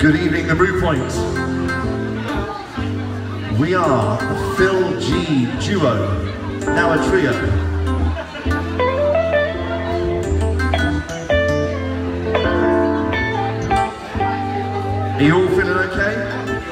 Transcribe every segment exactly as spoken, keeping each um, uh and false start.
Good evening, the Brew Point. We are the Phil G Duo, now a trio. Are you all feeling okay?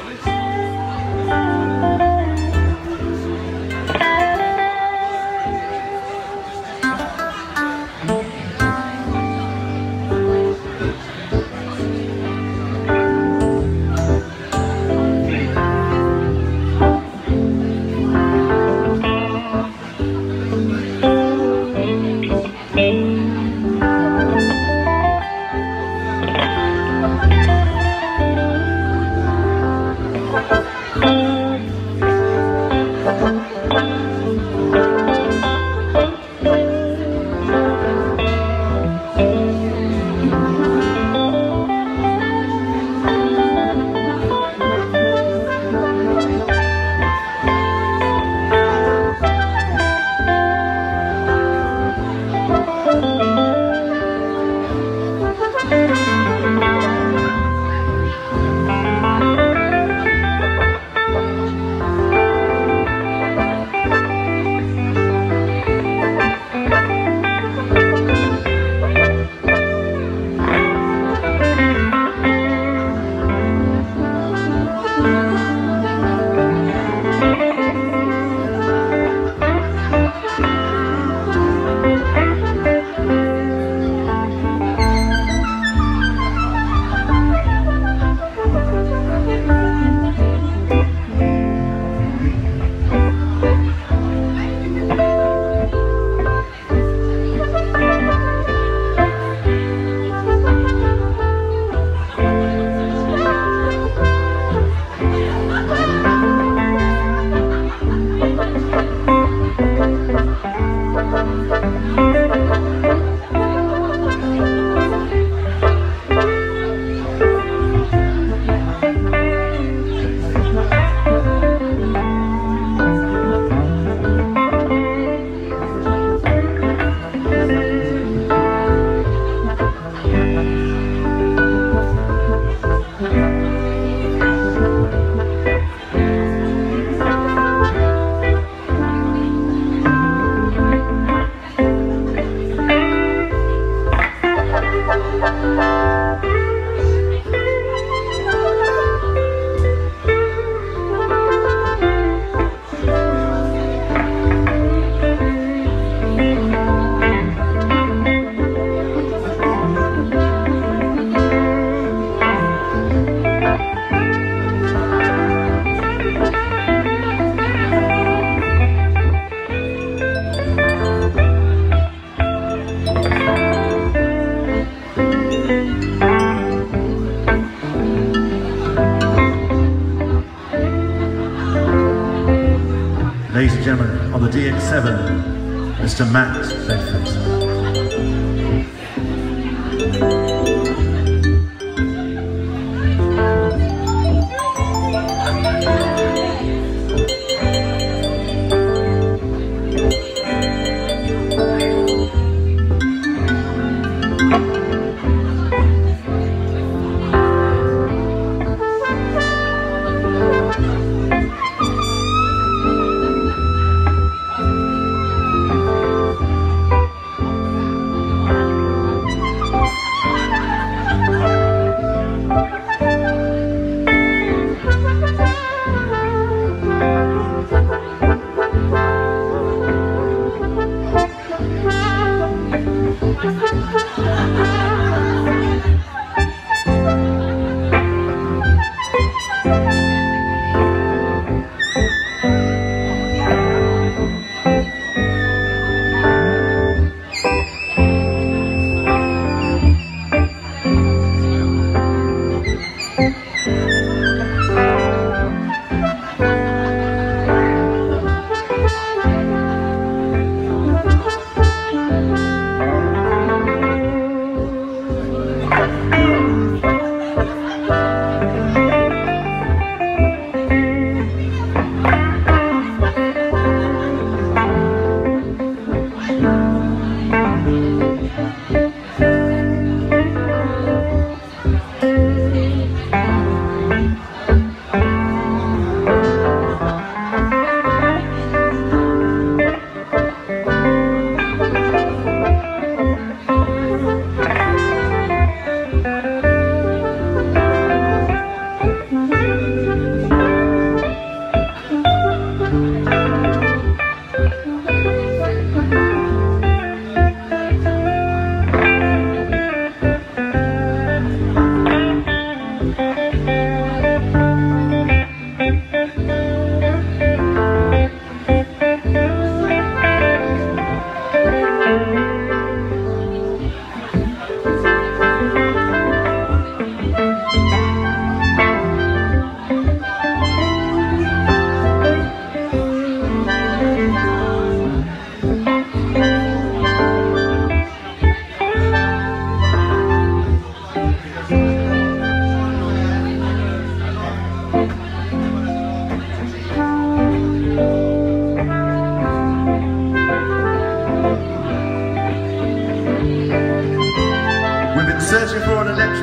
Ladies and gentlemen, on the D X seven, Mister Matt Bedford.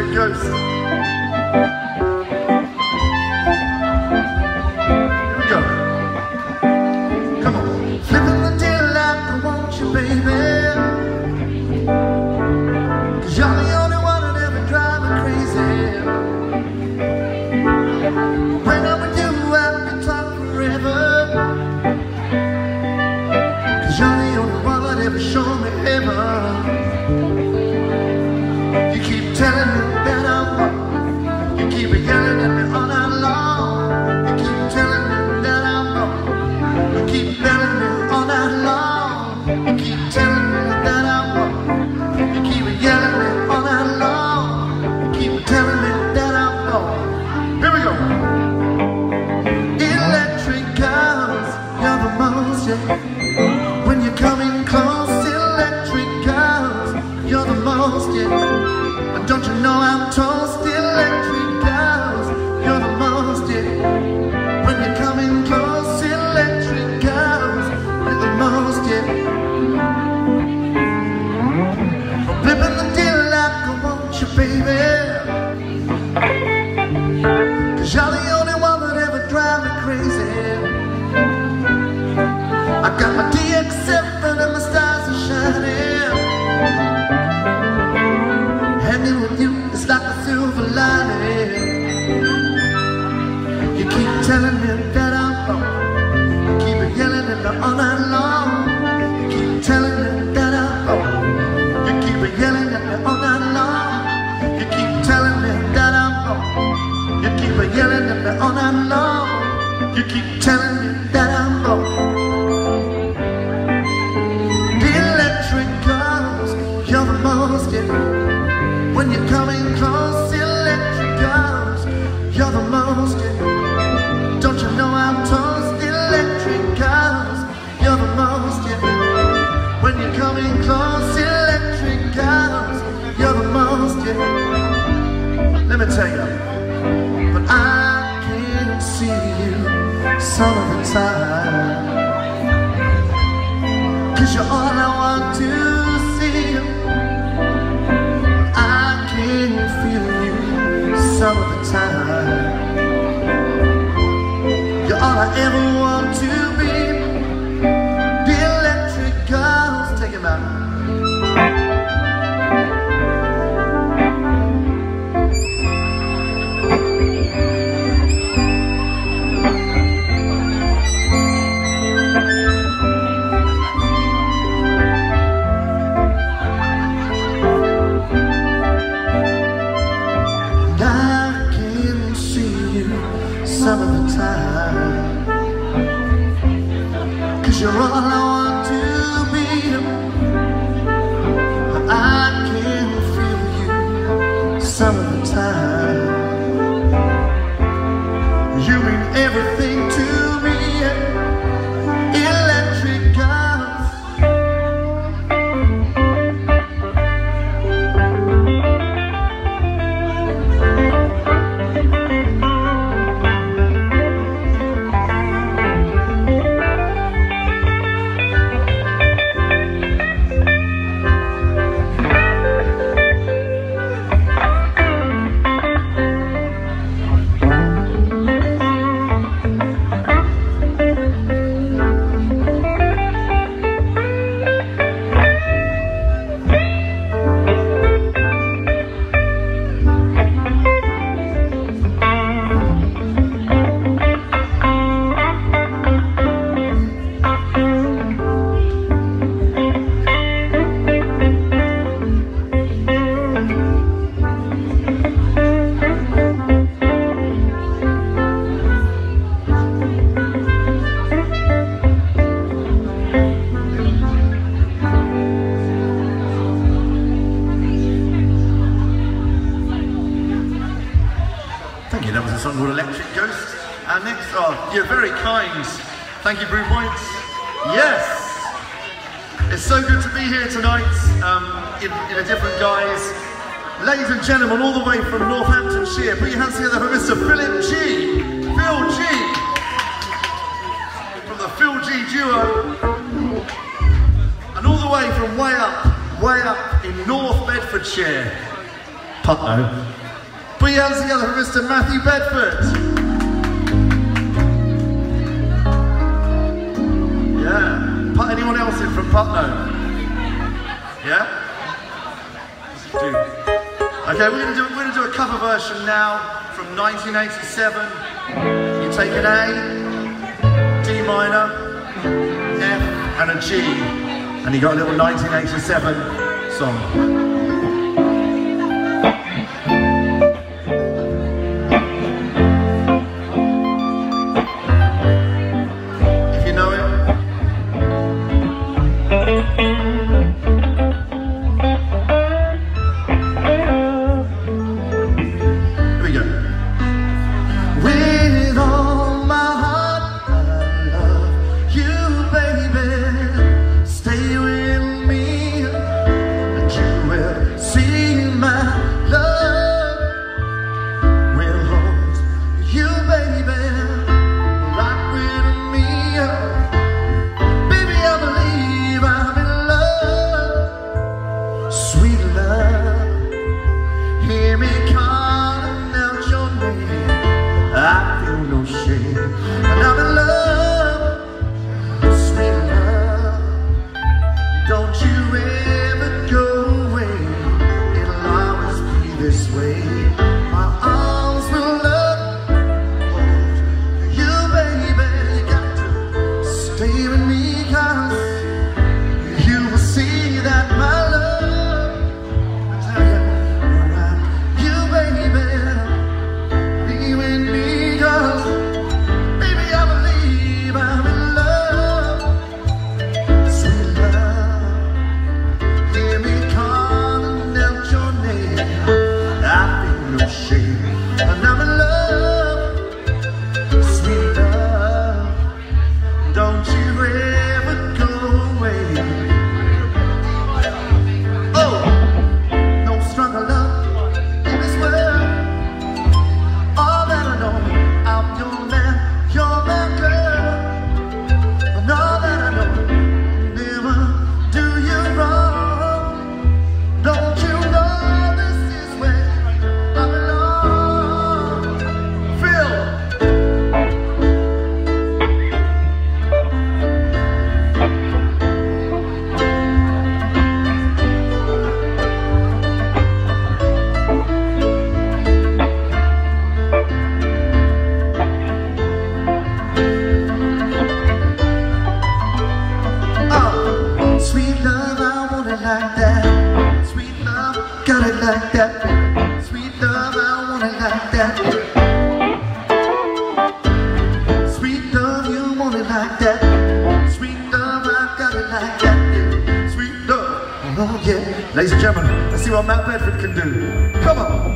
Electric Ghost. Here we go. Come on. Flipping the tail like I want you, baby. Cause you're the only one that ever drive me crazy. When I'm with you, I can talk forever. Cause you're the only one that ever showed me heaven. You keep telling me that I'm wrong. You keep yelling at me all night long. You keep telling me that I'm wrong. You keep telling me all night long. You keep telling me that I'm wrong. You keep yelling at me all night long. You keep telling me that I'm wrong. Here we go. Electric cars, you're the most, yeah. When you're coming close, electric cars, you're the most, yeah. And don't you know I'm toast, electric cars, you're the most, yeah. When you're coming close, electric cars, you're the most, yeah. From flipping the deal like I want you, baby. Cause you're the only one that ever drive me crazy. I got my D X seven and my stars are shining. Hanging with you is like a silver lining. You keep telling me that I'm wrong. You keep yelling at me all night long. You keep telling me that I'm wrong. You keep yelling at me all night long. You keep telling me that I'm wrong. You keep yelling at me all night long. You keep telling me that I'm wrong. You're the most, yeah. When you're coming close, electric cars, you're the most, yeah. Don't you know I'm toast, electric cars, you're the most, yeah. When you're coming close, electric cars, you're the most, yeah. Let me tell you, but I can't see you some of the time. Cause you're all I want to see. Some of the time, you're all I ever want to be. The electric cars, take it out. Some of the time, cause you're all I want to be. But I can feel you some of the time. You mean everything to me. Electric cars. That was a song called Electric Ghost. And next, oh, you're very kind. Thank you, Brew Points. Yes! It's so good to be here tonight um, in, in a different guise. Ladies and gentlemen, all the way from Northamptonshire, put your hands together for Mister Philip G. Phil G. From the Phil G duo. And all the way from way up, way up in North Bedfordshire. Putney. Put your hands together for Mister Matthew Bedford. Yeah. Put anyone else in from Putney? Yeah? Dude. Okay, we're gonna do we're gonna do a cover version now from nineteen eighty-seven. You take an A, D minor, F, and a G, and you got a little nineteen eighty-seven song. Ladies and gentlemen, let's see what Matt Bedford can do. Come on!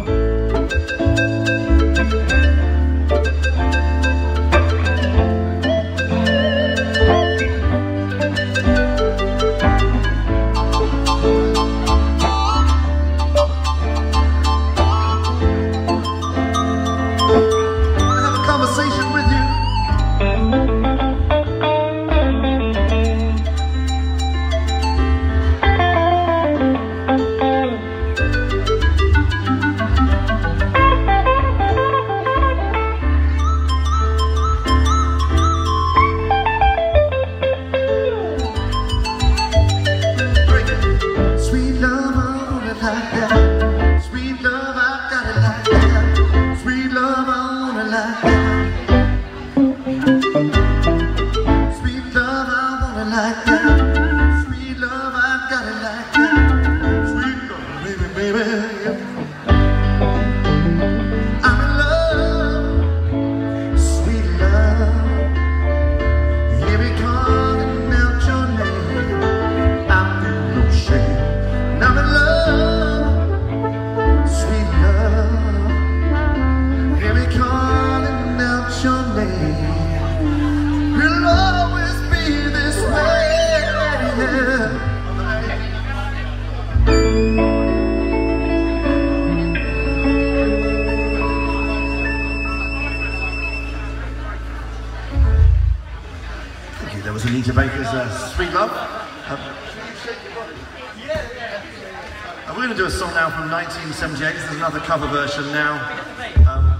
There was Anita Baker's uh, Sweet Love. Uh, we're going to do a song now from nineteen seventy-eight. This is another cover version now. Um,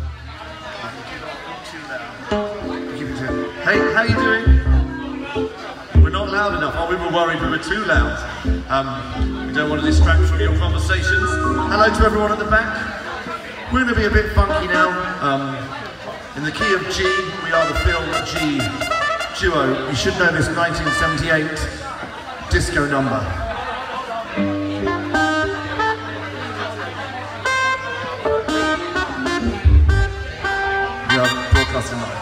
hey, how you doing? We're not loud enough. Oh, we were worried we were too loud. Um, we don't want to distract from your conversations. Hello to everyone at the back. We're going to be a bit funky now. Um, in the key of G, we are the Phil G duo. You should know this nineteen seventy-eight disco number. We are broadcasting live.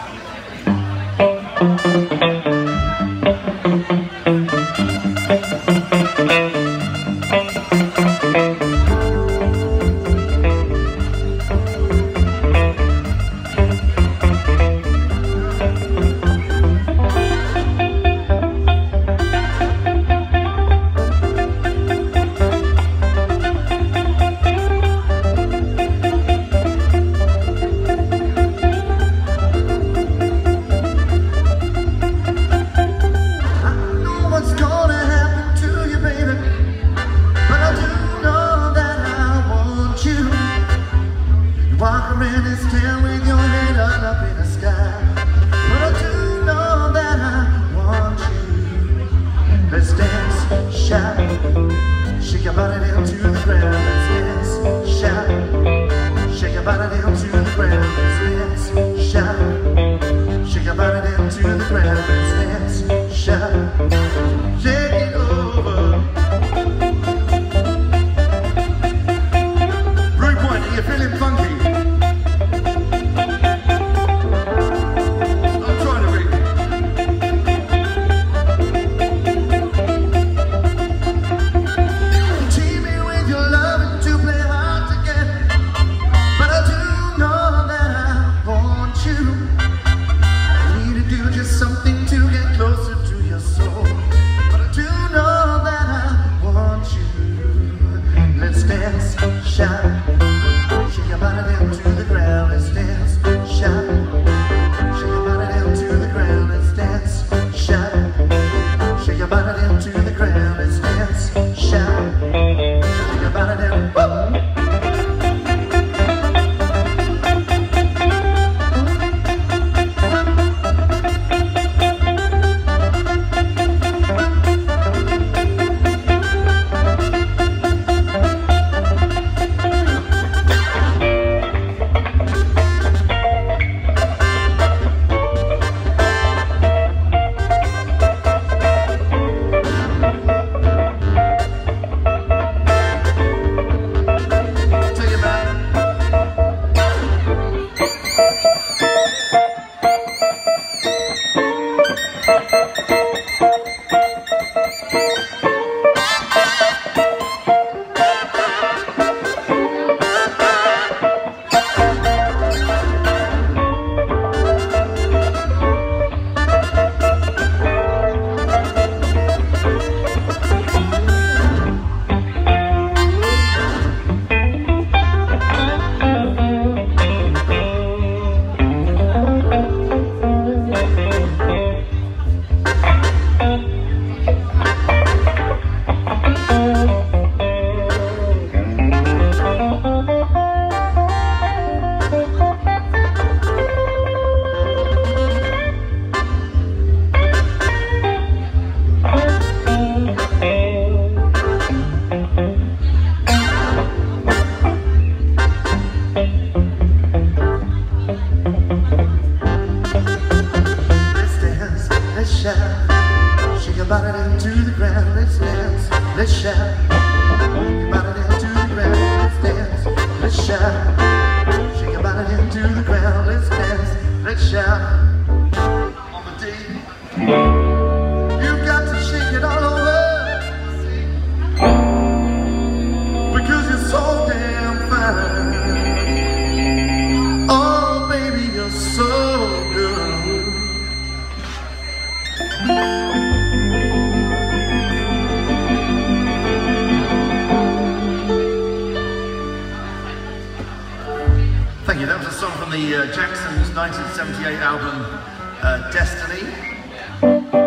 Thank you. That was a song from the uh, Jacksons' nineteen seventy-eight album, uh, Destiny,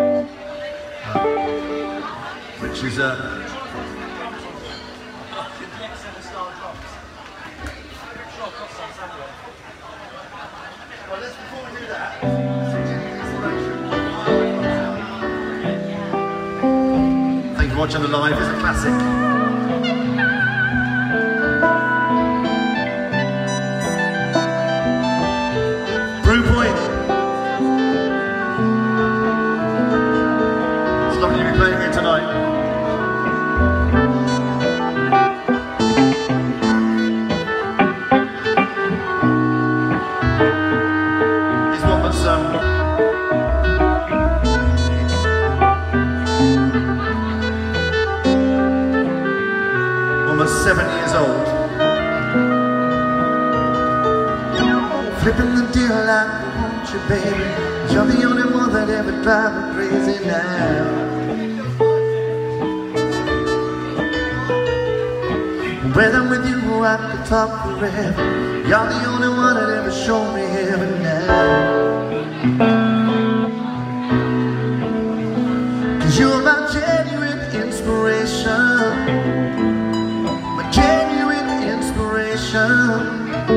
uh, which is a... Uh, next set of style drops. Sure, I've got some somewhere. Well, let's, before we do that, let's see Jenny's inspiration. Thank you for watching the live. It's a classic. Brew Point. It's lovely to be playing here tonight. Here's one that's um, almost seven years old. Flipping the deal like I want you, baby. You're the only one that ever drives me crazy now. When I'm with you, I could talk forever. You're the only one that ever showed me heaven now. Cause you're my genuine inspiration. My genuine inspiration.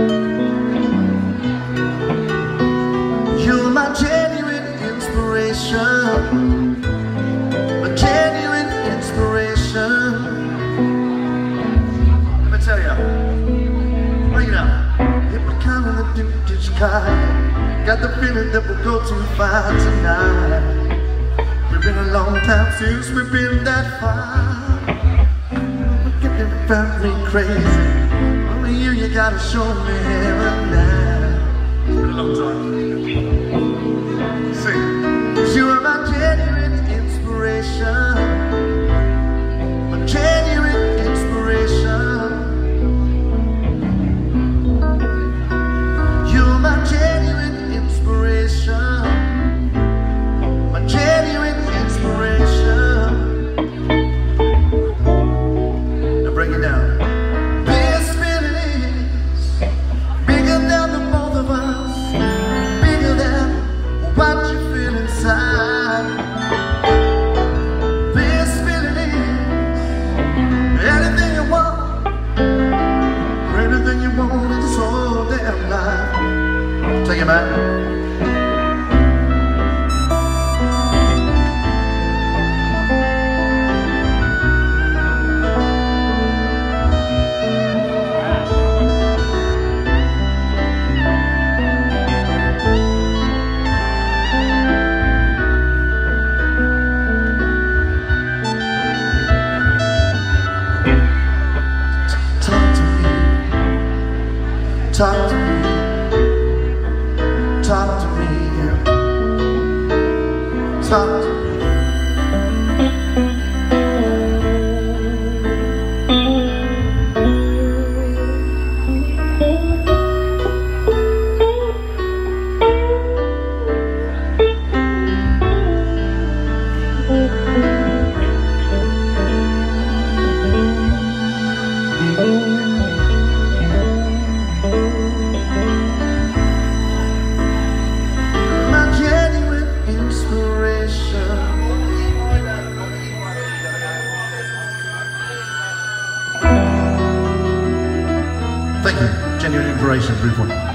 You're my genuine inspiration. My genuine inspiration. Let me tell you, bring it up. Hit me kind of the vintage car. Got the feeling that we'll go too far tonight. We've been a long time since we've been that far. We're getting very crazy. Only you, you gotta show me heaven now. It's been a long time. You are my genuine inspiration. My genuine inspiration. You are my genuine inspiration. My genuine inspiration. Now break it down. This feeling is bigger than the both of us. Bigger than what you feel inside. This feeling is anything you want, anything you want in this whole damn life. Take it back. Talk to me, talk to me, talk to me. Thank you. Genuine inspiration, Brew Point.